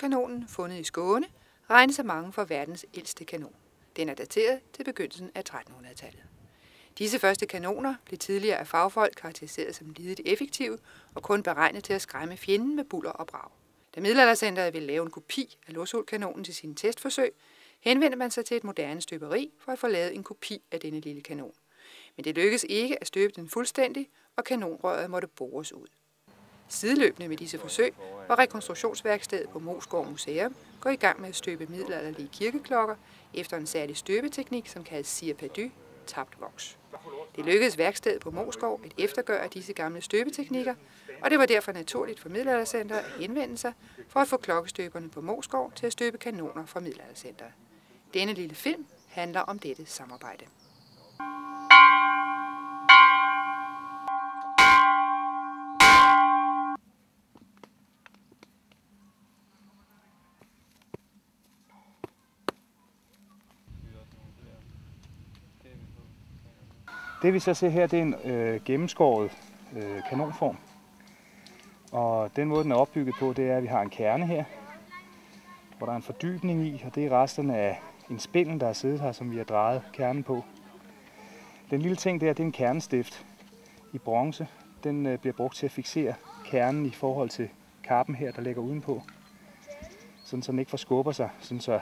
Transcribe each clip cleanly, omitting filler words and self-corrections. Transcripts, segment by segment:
Losol-kanonen, fundet i Skåne, regnes af mange for verdens ældste kanon. Den er dateret til begyndelsen af 1300-tallet. Disse første kanoner blev tidligere af fagfolk karakteriseret som lidet effektive og kun beregnet til at skræmme fjenden med bulder og brag. Da Middelaldercentret ville lave en kopi af Losol-kanonen til sine testforsøg, henvendte man sig til et moderne støberi for at få lavet en kopi af denne lille kanon. Men det lykkedes ikke at støbe den fuldstændig, og kanonrøret måtte bores ud. Sideløbende med disse forsøg var rekonstruktionsværkstedet på Moesgaard Museum gået i gang med at støbe middelalderlige kirkeklokker efter en særlig støbeteknik, som kaldes cire perdu, tabt voks. Det lykkedes værkstedet på Moesgaard at eftergøre disse gamle støbeteknikker, og det var derfor naturligt for Middelaldercentret at henvende sig for at få klokkestøberne på Moesgaard til at støbe kanoner fra Middelaldercentret. Denne lille film handler om dette samarbejde. Det vi så ser her, det er en gennemskåret kanonform. Og den måde den er opbygget på, det er, at vi har en kerne her, hvor der er en fordybning i, og det er resterne af en spindel, der er siddet her, som vi har drejet kernen på. Den lille ting der, det er en kernestift i bronze. Den bliver brugt til at fiksere kernen i forhold til kappen her, der ligger udenpå. Sådan så den ikke forskubber sig, sådan så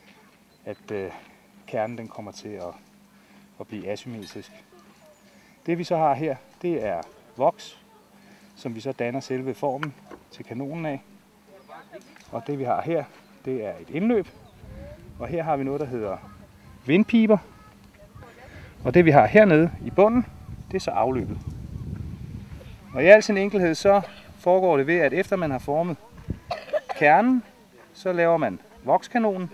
at kernen den kommer til at blive asymmetrisk. Det vi så har her, det er voks, som vi så danner selve formen til kanonen af. Og det vi har her, det er et indløb. Og her har vi noget, der hedder vindpiber. Og det vi har hernede i bunden, det er så afløbet. Og i al sin enkelhed så foregår det ved, at efter man har formet kernen, så laver man vokskanonen.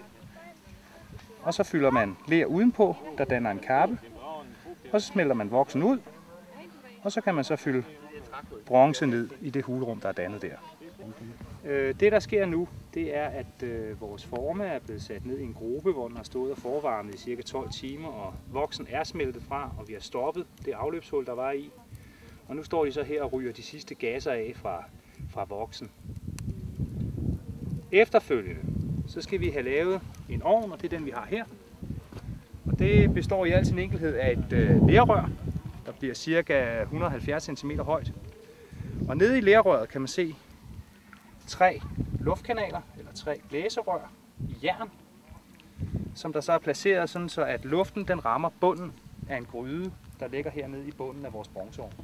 Og så fylder man ler udenpå, der danner en kappe. Og så smelter man voksen ud, og så kan man så fylde bronze ned i det hulrum, der er dannet der. Det der sker nu, det er, at vores forme er blevet sat ned i en gruppe, hvor den har stået og forvarmet i cirka 12 timer, og voksen er smeltet fra, og vi har stoppet det afløbshul, der var i. Og nu står de så her og ryger de sidste gasser af fra voksen. Efterfølgende, så skal vi have lavet en ovn, og det er den, vi har her. Og det består i al sin enkelhed af et lerrør, der bliver ca. 170 cm højt. Og nede i lerrøret kan man se 3 luftkanaler, eller 3 blæserør i jern, som der så er placeret sådan, så at luften den rammer bunden af en gryde, der ligger hernede i bunden af vores bronzeovn.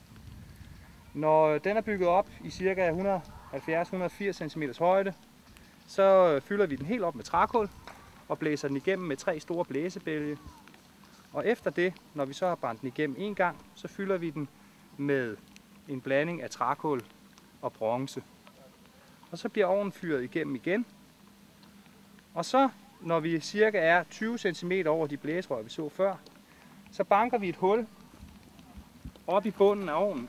Når den er bygget op i ca. 170-180 cm højde, så fylder vi den helt op med trækul og blæser den igennem med 3 store blæsebælge. Og efter det, når vi så har brændt den igennem en gang, så fylder vi den med en blanding af trækul og bronze. Og så bliver ovnen fyret igennem igen. Og så, når vi cirka er 20 cm over de blæserør, vi så før, så banker vi et hul op i bunden af ovnen.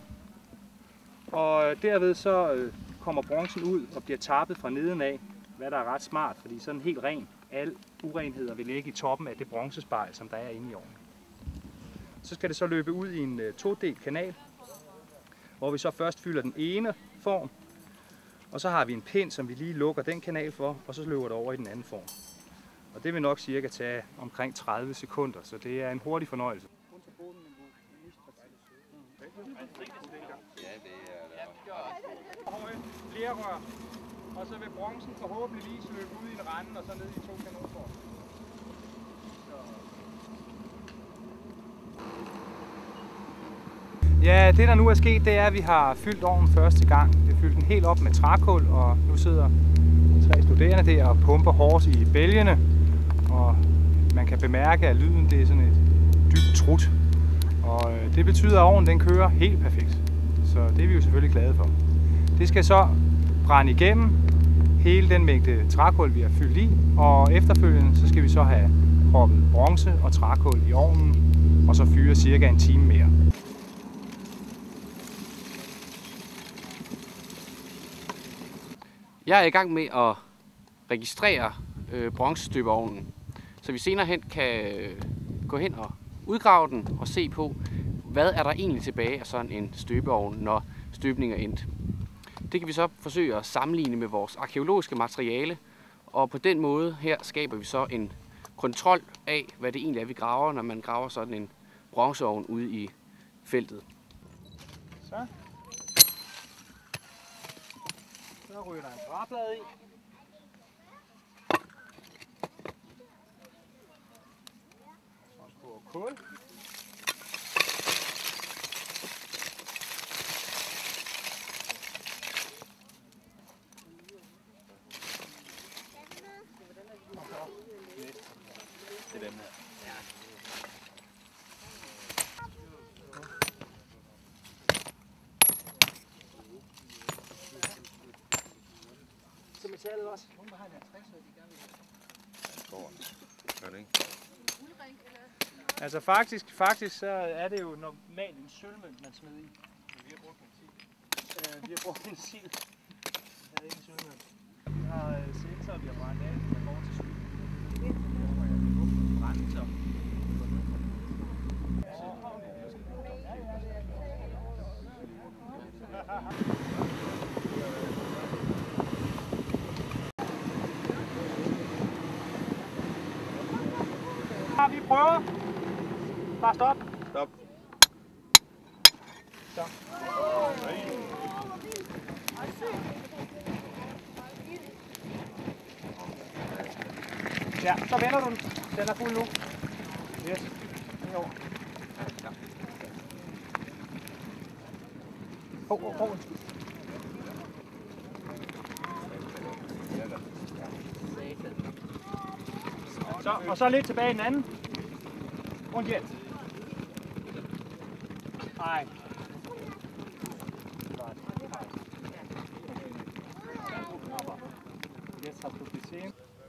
Og derved så kommer bronzen ud og bliver tappet fra neden af, hvad der er ret smart, fordi sådan helt ren. Alle urenheder vil ligge i toppen af det bronzespejl, som der er inde i ovnen. Så skal det så løbe ud i en 2-delt kanal, hvor vi så først fylder den ene form, og så har vi en pind, som vi lige lukker den kanal for, og så løber det over i den anden form. Og det vil nok cirka tage omkring 30 sekunder, så det er en hurtig fornøjelse. Lerrør, og så vil bronzen forhåbentligvis løbe ud i en rende og så ned i 2 kanonform. Ja, det der nu er sket, det er, at vi har fyldt ovnen første gang. Vi har fyldt den helt op med trækul, og nu sidder 3 studerende der og pumper hårdt i bælgene. Og man kan bemærke, at lyden det er sådan et dybt trut. Og det betyder, at ovnen den kører helt perfekt. Så det er vi jo selvfølgelig glade for. Det skal så brænde igennem hele den mængde trækul, vi har fyldt i, og efterfølgende så skal vi så have proppet bronze og trækul i ovnen, og så fyre cirka en time mere. Jeg er i gang med at registrere bronzestøbeovnen, så vi senere hen kan gå hen og udgrave den og se på, hvad er der egentlig tilbage af sådan en støbeovn, når støbningen er endt. det kan vi så forsøge at sammenligne med vores arkæologiske materiale, og på den måde her skaber vi så en kontrol af, hvad det egentlig er, vi graver, når man graver sådan en bronzeovn ude i feltet. Så ryger der en træplade i. Så på kul. Det er dem her. Så metallet også. Altså faktisk så er det jo normalt en sølvmønt, man smider i. Vi har brugt en sil. Vi har brugt en sil. Det er ikke en sølvmønt. Vi har sensor, vi har brændt af, der går til skyld. Brændt. Vi prøver. Bare stop. Stop. Så. Ja, så vender du den. Den er fuld nu. Yes. Herovre. Ja. Hov. Så, og så lidt tilbage i den anden. Und jetzt. Ein. Jetzt hast du gesehen.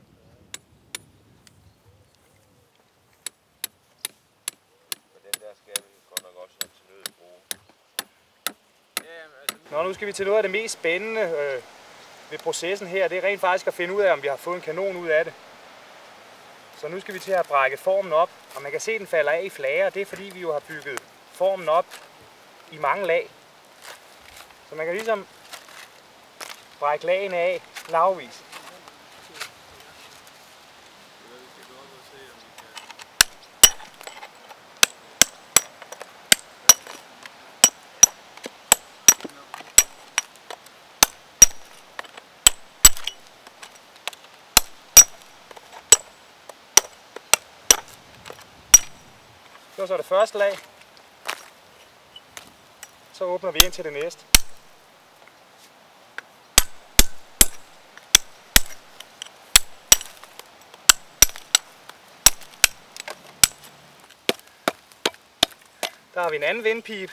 Nå, nu skal vi til noget af det mest spændende ved processen her. Det er rent faktisk at finde ud af, om vi har fået en kanon ud af det. Så nu skal vi til at brække formen op, og man kan se, at den falder af i flager. Det er fordi, vi jo har bygget formen op i mange lag. Så man kan ligesom brække lagene af lagvis. Det var så det første lag. Så åbner vi ind til det næste. Der har vi en anden vindpipe.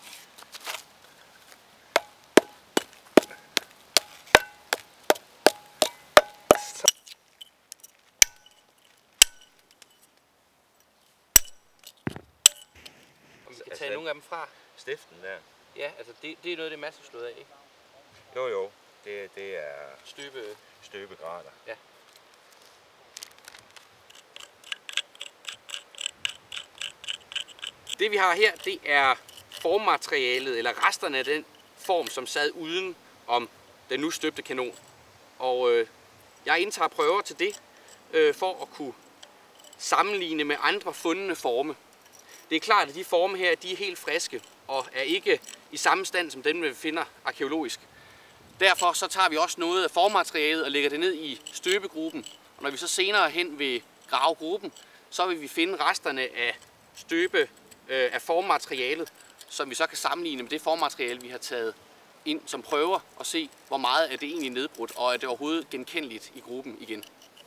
Vi kan tage nogle af dem fra. Stiften der. Ja, altså det er noget, det er masser slået af, ikke? Jo. Det er støbegrader. Ja. Det vi har her, det er formmaterialet, eller resterne af den form, som sad uden om den nu støbte kanon. Og jeg indtager prøver til det, for at kunne sammenligne med andre fundne forme. Det er klart, at de forme her, de er helt friske og er ikke i samme stand som dem, vi finder arkæologisk. Derfor så tager vi også noget af formmaterialet og lægger det ned i støbegruppen. Og når vi så senere hen vil grave gruppen, så vil vi finde resterne af formmaterialet, som vi så kan sammenligne med det formmateriale, vi har taget ind som prøver og se, hvor meget af det egentlig er nedbrudt, og er det overhovedet genkendeligt i gruppen igen.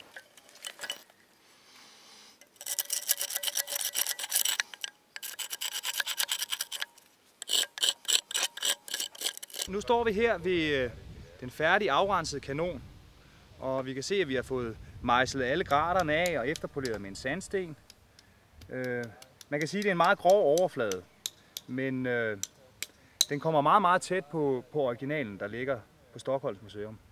Nu står vi her ved den færdige afrensede kanon, og vi kan se, at vi har fået mejslet alle graterne af og efterpoleret med en sandsten. Man kan sige, at det er en meget grov overflade, men den kommer meget, meget tæt på originalen, der ligger på Stockholms Museum.